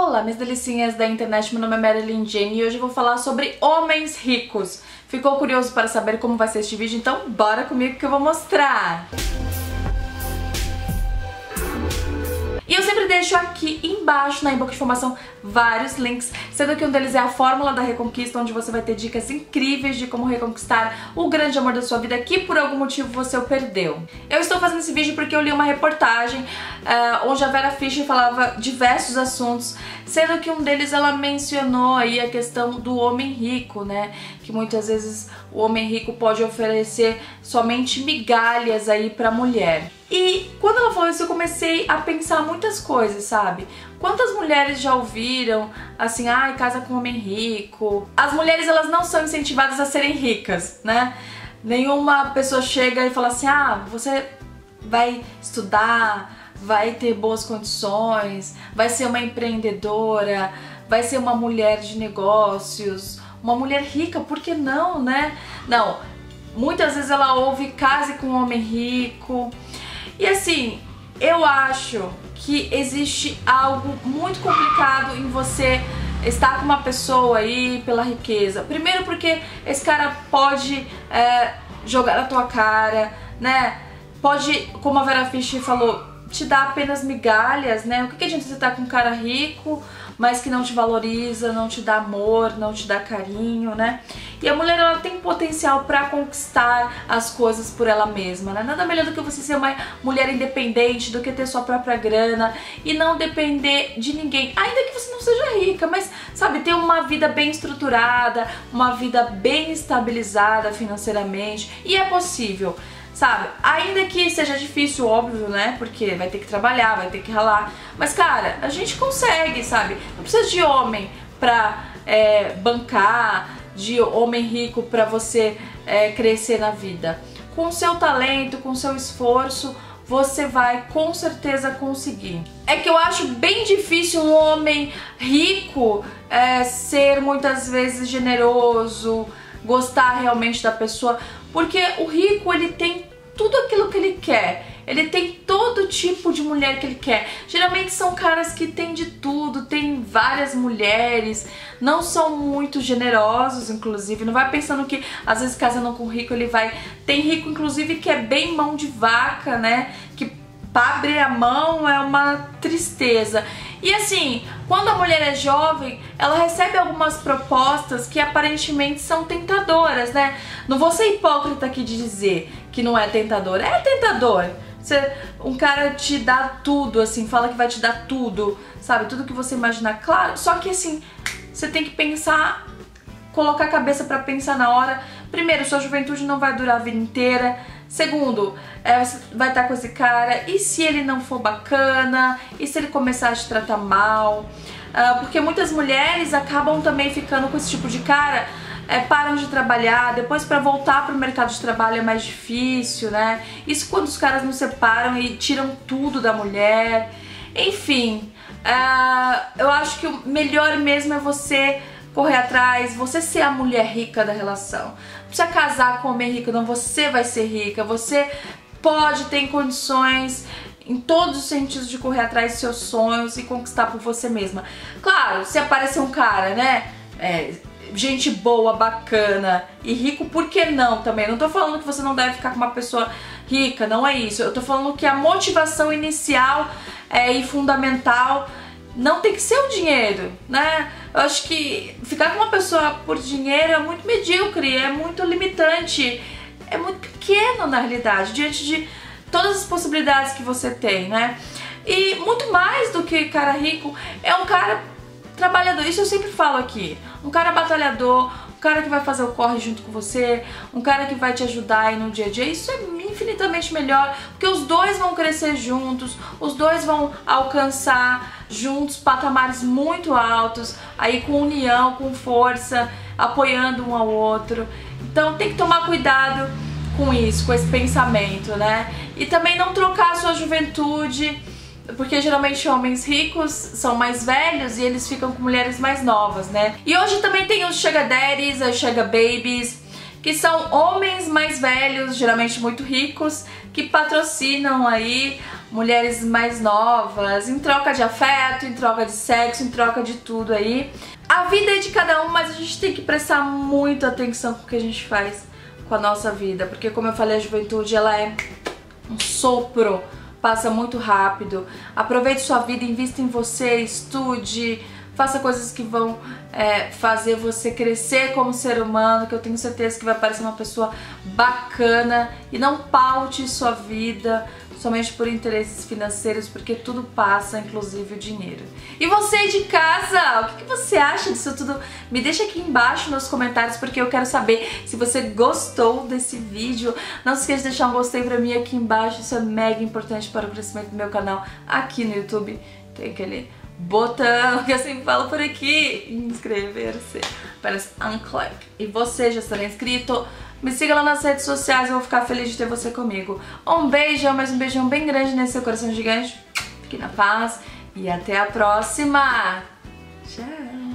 Olá, minhas delicinhas da internet, meu nome é Marilyn Jane e hoje eu vou falar sobre homens ricos. Ficou curioso para saber como vai ser este vídeo? Então bora comigo que eu vou mostrar! E eu sempre deixo aqui embaixo na box de informação vários links, sendo que um deles é a Fórmula da Reconquista, onde você vai ter dicas incríveis de como reconquistar o grande amor da sua vida que por algum motivo você o perdeu. Eu estou fazendo esse vídeo porque eu li uma reportagem onde a Vera Fischer falava diversos assuntos, sendo que um deles ela mencionou aí a questão do homem rico, né? Que muitas vezes o homem rico pode oferecer somente migalhas aí pra mulher. E quando ela falou isso eu comecei a pensar muitas coisas, sabe? Quantas mulheres já ouviram assim, ai, casa com homem rico? As mulheres elas não são incentivadas a serem ricas, né? Nenhuma pessoa chega e fala assim, ah, você vai estudar, vai ter boas condições, vai ser uma empreendedora, vai ser uma mulher de negócios, uma mulher rica, por que não, né? Não, muitas vezes ela ouve case com um homem rico. E assim, eu acho que existe algo muito complicado em você estar com uma pessoa aí pela riqueza. Primeiro porque esse cara pode jogar na tua cara, né? Pode, como a Vera Fischer falou, te dar apenas migalhas, né? O que adianta você estar com um cara rico, mas que não te valoriza, não te dá amor, não te dá carinho, né? E a mulher, ela tem potencial pra conquistar as coisas por ela mesma, né? Nada melhor do que você ser uma mulher independente, do que ter sua própria grana e não depender de ninguém. Ainda que você não seja rica, mas, sabe, ter uma vida bem estruturada, uma vida bem estabilizada financeiramente. E é possível, sabe? Ainda que seja difícil, óbvio, né? Porque vai ter que trabalhar, vai ter que ralar. Mas, cara, a gente consegue, sabe? Não precisa de homem pra bancar, de homem rico pra você crescer na vida. Com o seu talento, com o seu esforço, você vai com certeza conseguir. É que eu acho bem difícil um homem rico ser muitas vezes generoso, gostar realmente da pessoa, porque o rico ele tem tudo aquilo que ele quer, ele tem todo tipo de mulher que ele quer. Geralmente são caras que têm de tudo, tem várias mulheres, não são muito generosos, inclusive. Não vai pensando que às vezes casando com rico ele vai... Tem rico inclusive que é bem mão de vaca, né? Que pra abrir a mão é uma tristeza. E assim, quando a mulher é jovem, ela recebe algumas propostas que aparentemente são tentadoras, né? Não vou ser hipócrita aqui de dizer que não é tentador. É tentador. Um cara te dá tudo, assim, fala que vai te dar tudo, sabe? Tudo que você imaginar, claro. Só que assim, você tem que pensar, colocar a cabeça pra pensar na hora. Primeiro, sua juventude não vai durar a vida inteira. Segundo, você vai estar com esse cara, e se ele não for bacana? E se ele começar a te tratar mal? Porque muitas mulheres acabam também ficando com esse tipo de cara, param de trabalhar, depois pra voltar pro mercado de trabalho é mais difícil, né? Isso quando os caras não separam e tiram tudo da mulher. Enfim, eu acho que o melhor mesmo é você correr atrás, você ser a mulher rica da relação. Não precisa casar com um homem rico, não, você vai ser rica, você pode ter condições em todos os sentidos de correr atrás dos seus sonhos e conquistar por você mesma. Claro, se aparecer um cara, né, gente boa, bacana e rico, por que não também? Não tô falando que você não deve ficar com uma pessoa rica, não é isso. Eu tô falando que a motivação inicial e fundamental não tem que ser o dinheiro, né? Eu acho que ficar com uma pessoa por dinheiro é muito medíocre, é muito limitante, é muito pequeno na realidade, diante de todas as possibilidades que você tem, né? E muito mais do que cara rico, é um cara trabalhador, isso eu sempre falo aqui, um cara batalhador, um cara que vai fazer o corre junto com você, um cara que vai te ajudar aí no dia a dia. Isso é infinitamente melhor, porque os dois vão crescer juntos, os dois vão alcançar juntos patamares muito altos, aí com união, com força, apoiando um ao outro. Então tem que tomar cuidado com isso, com esse pensamento, né? E também não trocar a sua juventude, porque geralmente homens ricos são mais velhos e eles ficam com mulheres mais novas, né? E hoje também tem os sugar daddies, as sugar babies, que são homens mais velhos, geralmente muito ricos, que patrocinam aí mulheres mais novas, em troca de afeto, em troca de sexo, em troca de tudo aí. A vida é de cada um, mas a gente tem que prestar muita atenção com o que a gente faz com a nossa vida, porque como eu falei, a juventude ela é um sopro, passa muito rápido. Aproveite sua vida, invista em você, estude, faça coisas que vão fazer você crescer como ser humano, que eu tenho certeza que vai parecer uma pessoa bacana, e não paute sua vida somente por interesses financeiros, porque tudo passa, inclusive o dinheiro. E você de casa, o que você acha disso tudo? Me deixa aqui embaixo nos comentários, porque eu quero saber se você gostou desse vídeo. Não se esqueça de deixar um gostei pra mim aqui embaixo, isso é mega importante para o crescimento do meu canal aqui no YouTube. Tem aquele botão que eu sempre falo por aqui, inscrever-se, parece unclick. E você já está inscrito? Me siga lá nas redes sociais, eu vou ficar feliz de ter você comigo. Um beijão, mas um beijão bem grande nesse seu coração gigante. Fique na paz e até a próxima. Tchau!